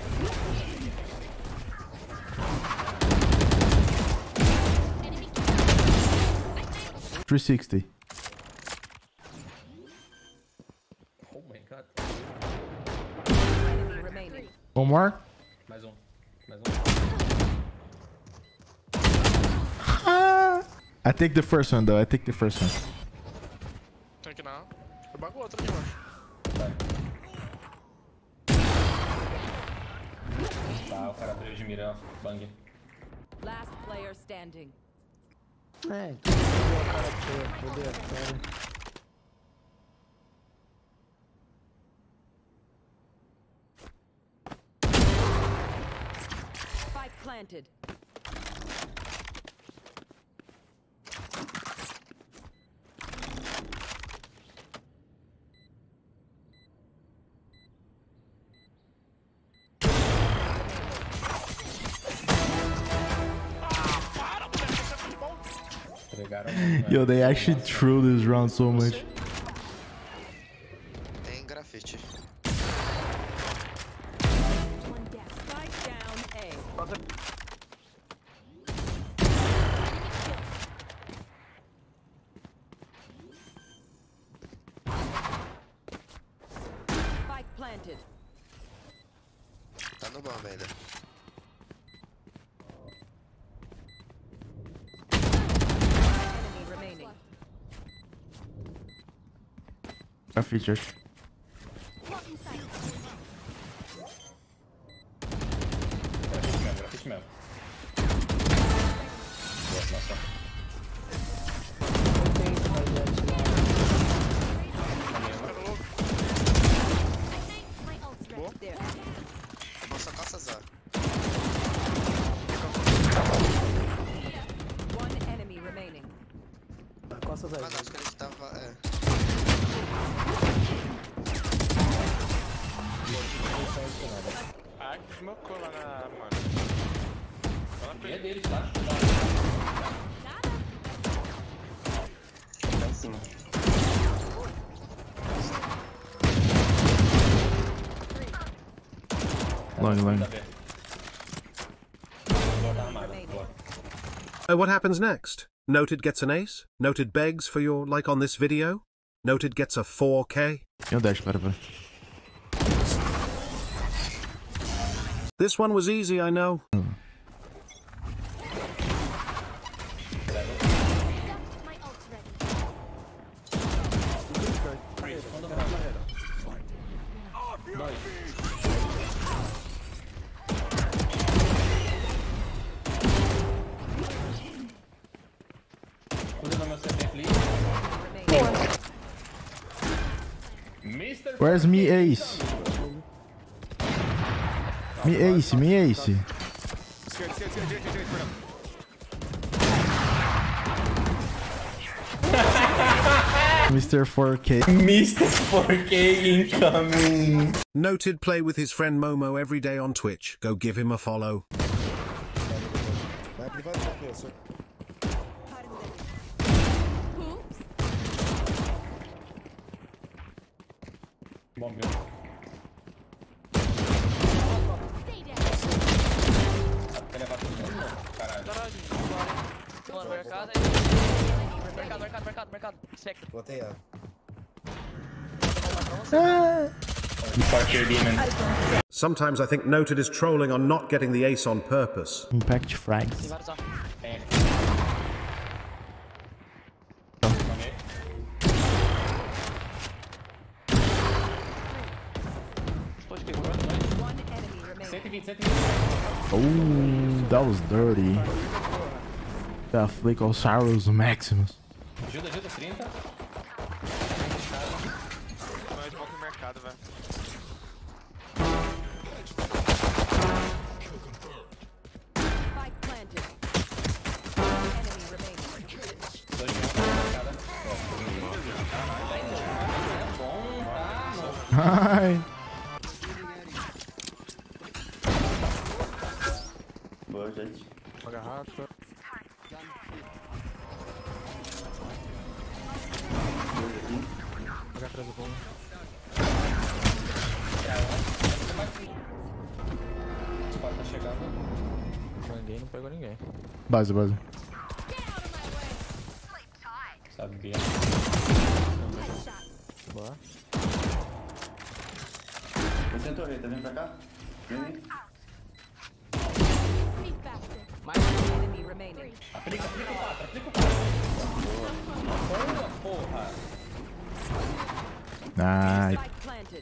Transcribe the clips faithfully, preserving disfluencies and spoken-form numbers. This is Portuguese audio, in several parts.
three sixty. Oh my god. One more? Mais um. Mais um. I take the first one though. I take the first one. Tem que não. Eu bago outro aqui embaixo. Tá, o cara abriu de mira, bang. Last player standing. É, então o cara tirou, fodeu, cara. Spike planted. Yo, they actually threw this round so much. Tem grafite. Spike down A. Spike planted. Tá no bomba ainda. Enemy remaining. A features. Grafite mesmo, grafite mesmo. Boa, nossa. Nossa, caça azar. One enemy remaining. Costas aí. Ah, não, acho que ele tava. É. Ah, que smocou lá na. Mano. Lá na E é frente. deles, tá? Tá em cima. Long, long. Tá aberto. Boa, tá armado. Boa. Uh, what happens next? Noted gets an ace. Noted begs for your like on this video. Noted gets a four K. Tem um dash, para, para. This one was easy, I know. Usa no meu C T, please. mister Where's me ace? Me ace, me ace. Esquerda, esquerda, esquerda, direita, direita, perdão. mister four K. mister four K incoming. Noted play with his friend Momo every day on Twitch. Go give him a follow. Vai privado da cabeça. Bom, meu. Quer levar todo mundo? Não, caralho. Caralho, Mano, mercado aí. Mercado, mercado, mercado, mercado. Spectre. Botei A. Parker Demon. Sometimes I think Noted is trolling on not getting the ace on purpose. Impact Tem frags. vários A. Tem. Pode pegar. One enemy remaining. cento e vinte, cento e vinte. Oh, that was dirty. That flick of Cyrus Maximus. Ajuda, ajuda, trinta. não é de volta no mercado, velho. Spike planted. Enemy remaining. Dois minutos pra cada. É bom, tá? Ai. Boa, gente. Uma garrafa. H três é bom. chegando. Ninguém não pegou ninguém. Base, base. Sabia. Boa. Eu tento torre, tá vindo pra cá? Vem, vem. One enemy remaining. Aplica, aplica o quatro, aplica o quatro. Boa, porra. Nice. Spike planted.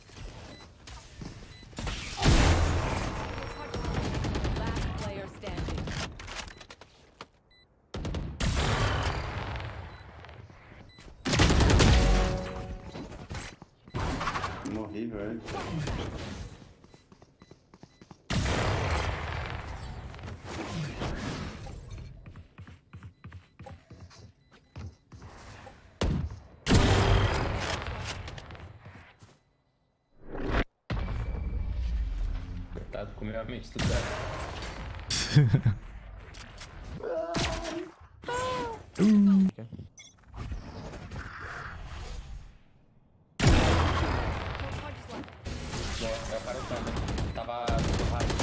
Last player standing. Morri, velho. Coitado, comeu a mente tudo certo. Boa, é o cara lutando. Tava do raio.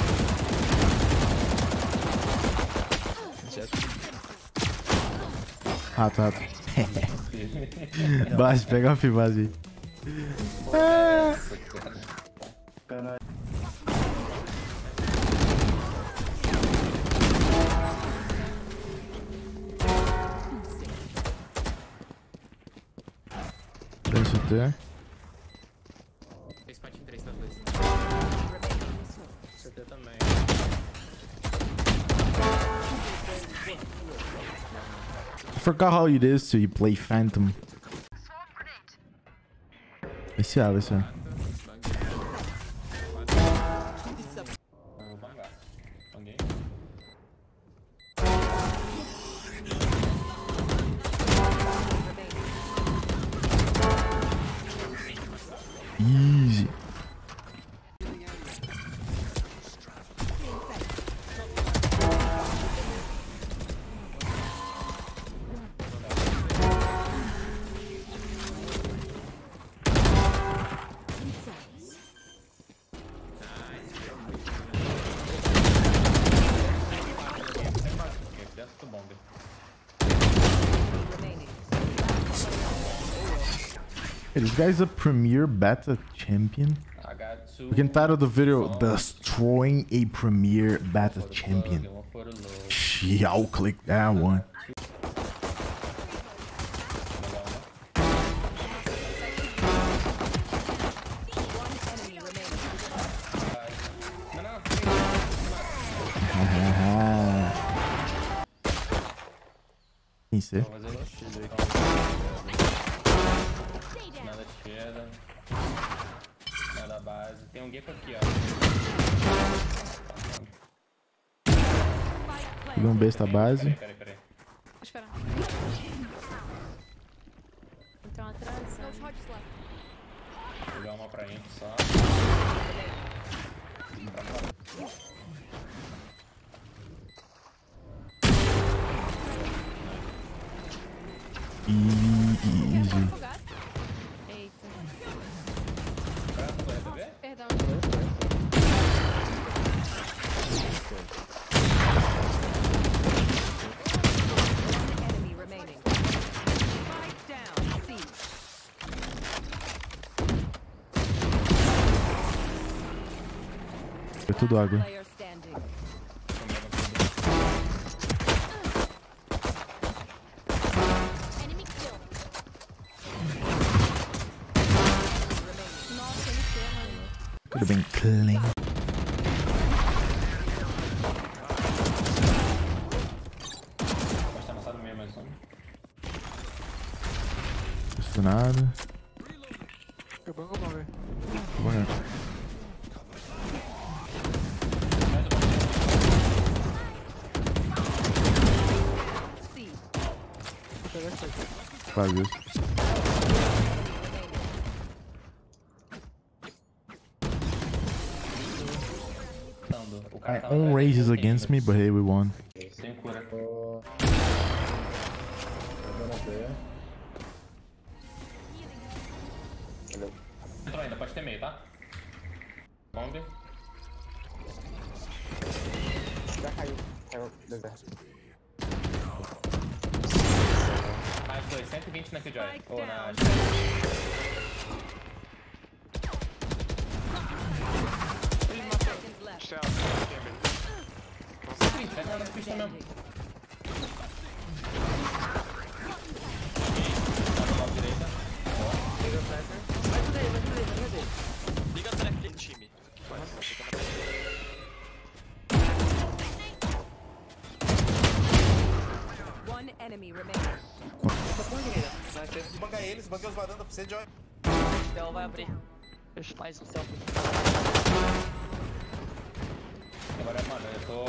Rato, rato. Base, pega a fim, base. Ah. Caralho. Deixa eu ter. três patinhos, três nas dois. C T também. I forgot how it is to play Phantom. Vai ser A, vai ser A. Vou bangar. Banguei. Easy. Dentro do bombe. Remaining. Hey, this guy's a premier beta champion. H dois. We can title the video Destroying a Premier Beta Champion. Yeah, I'll click that one. One enemy remaining. Não, não. Hahaha. Quem ser? Vou fazer o X aí. Nada de esquerda. Nada base. Tem um gecko aqui, ó. Peguei um besta base. Peraí, peraí, peraí. Vou esperar. Então atrás. Vou jogar uma pra gente só. Easy. Eita. Vai resolver? Perdão. Enemy remaining. Spike down. C. Foi tudo água. Player standing. Enemy kill. Nossa, ele tem, mano. Could have been clean. Pode estar amassado meio, mais um. Custo nada. Acabou com o bombe. Bora. C. Faz isso. O cara My tava own atrás, race is tem against me, but hey, we won. Tem cura. Entrou ainda, pode ter meio, tá? Bombe. Mais dois, cento e vinte na Killjoy. Spike Ou na... down. Seconds left. Céu, tem medo. cento e vinte, vai na pista mesmo. Direita. Liga no track do time. One enemy remaining. Banca eles, banca os varanda pra você, Joy. Então vai abrir. Fecha mais um céu. Agora, mano, eu tô...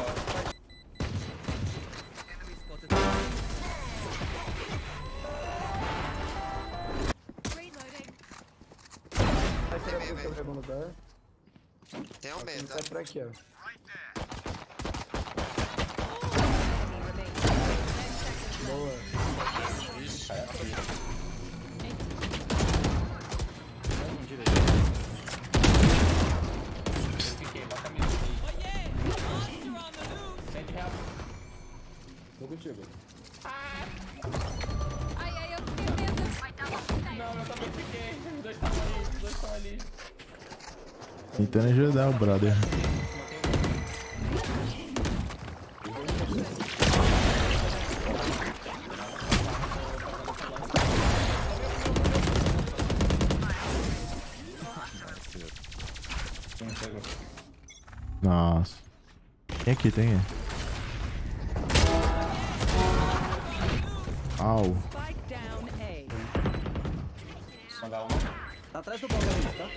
Reloading. Vai ser aqui que eu vou lugar. Tenho medo. Sai por aqui, ó. Enemy remaining. Ten seconds left. Boa. Eu fiquei, bota a mira aí. cem reais. Tô contigo. Ai, ai, eu fiquei mesmo. Não, eu também fiquei. Os dois estavam ali, os dois estão ali. Tentando ajudar o brother. Nossa. Tem aqui, tem. Au. Spike down A. Mandar uma. Tá atrás do balão aí, tá?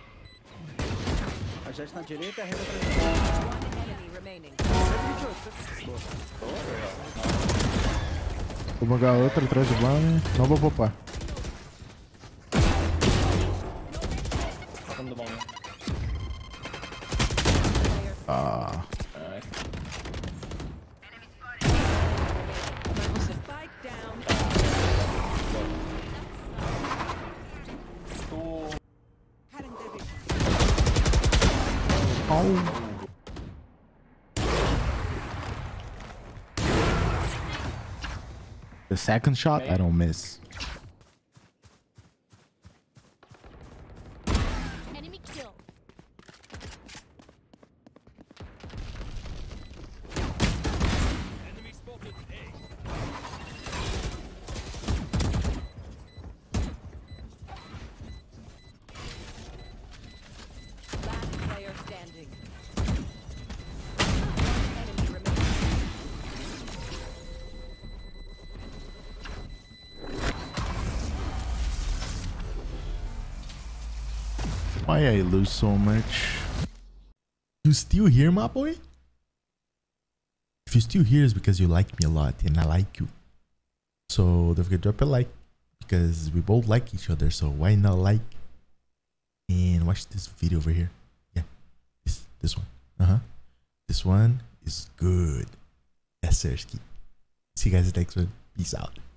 A Jet na direita e a Reza atrás do One enemy remaining. Vou bangar outra atrás do Blame. Não vou poupar. Passando do bom, né? Ah. Ai. Spike down. Tu... Au. The second shot, I don't miss. Enemy kill. Last player standing. Enemy remaining. Why I lose so much? You still here, my boy? If you still here, it's because you like me a lot and I like you. So don't forget to drop a like because we both like each other. So why not like and watch this video over here? Yeah, this this one. Uh huh. This one is good. Yes, Sirski. See you guys next one. Peace out.